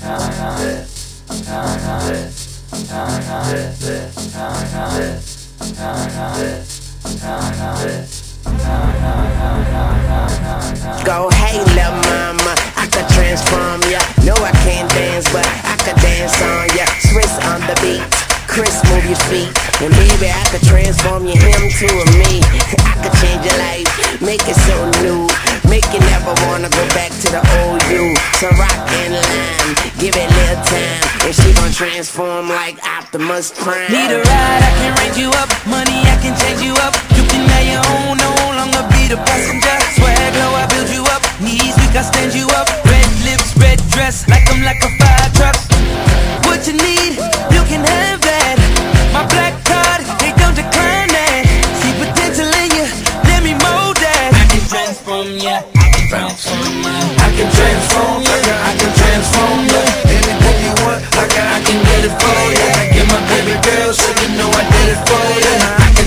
Go, hey, lil' mama, I could transform ya. No, I can't dance, but I could dance on ya. Swiss on the beat, Chris, move your feet. And baby, I could transform you, him to a me. I could change your life, make it so new. Make you never wanna go back to the old you. So rock and line, give it a little time, and she gon' transform like Optimus Prime. Need a ride, I can range you up. Money, I can change you up. You can have your own, no longer be the passenger. Swag low, I build you up. Knees weak, I stand you up. Red lips, red dress, like I'm like a fire truck. What you need, you can have that. My black card, they don't decline that. See potential in you, let me mold that. I can transform ya, I can transform ya. I can transform ya, I can transform ya. Anything you want, I can get it for ya. I get my baby girl, so you know I did it for ya. I can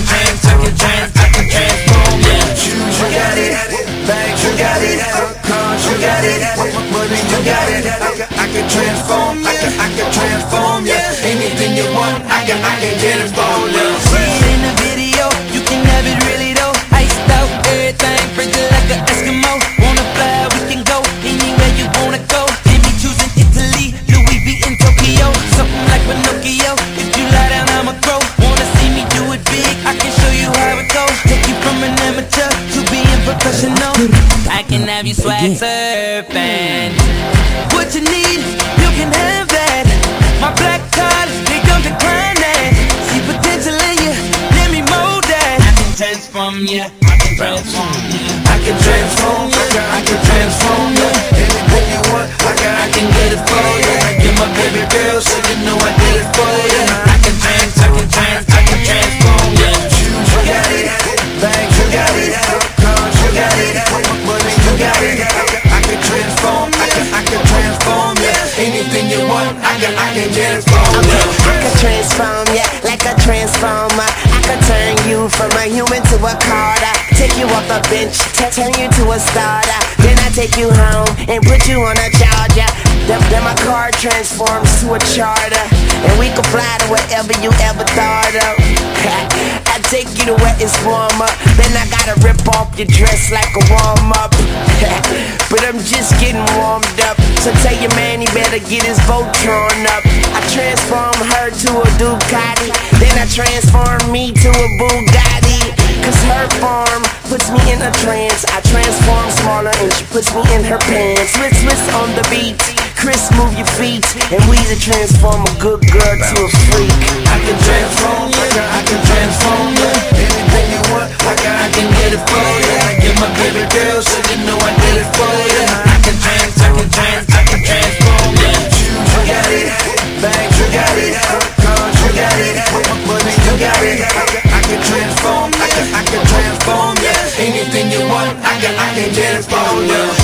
transform ya. Shoes, you got it. Bags, you got it. Cars, you got it. Money, you got it. I can transform ya, I can transform ya. Anything you want, I can get it for ya. See it in the video, you can have it really though. Iced out, everything, frigid like an Eskimo. Wanna fly, we can go anywhere you wanna go. Can be choosing Italy, Louis V in Tokyo. Something like Pinocchio, if you lie down I'ma grow. Wanna see me do it big, I can show you how it goes. Take you from an amateur to being professional. I can have you swag surfing. What you need, you can have that. My black card, they don't decline that. See potential in you, let me mold that. I can transform ya, I can transform ya. I can transform, I can transform ya. Anything you want, I can get it for ya. I get my baby girl, so you know I did it for ya. I can transform ya. Shoes, you got it. Bags, you got it. Cars, you got it. Money, you got it. I can transform, I can transform ya. Anything you want, I can get it for ya. I could transform ya like a transformer. I could turn you from a human to a Carter. Take you off the bench, turn you to a starter. Then I take you home and put you on a charger. Then my car transforms to a charter, and we can fly to wherever you ever thought of. I take you to where it's warmer. Then I gotta rip off your dress like a warm-up. But I'm just getting warmed up, so tell your man he better get his boat drawn up. I transform her to a Ducati, then I transform me to a Bugatti. Cause her form puts me in a trance. I transform smaller and she puts me in her pants. Swiss on the beat, Chris, move your feet, and we to transform a good girl to a freak. I can transform ya, I can transform ya. Anything you want, I can get it for ya. I get my baby girl, so you know I did it for ya. I can transform ya. Shoes, you got it. Bags, you got it. Cars, you got it. Money, you got it. I can transform, I can transform ya. Anything you want, I can get it for ya.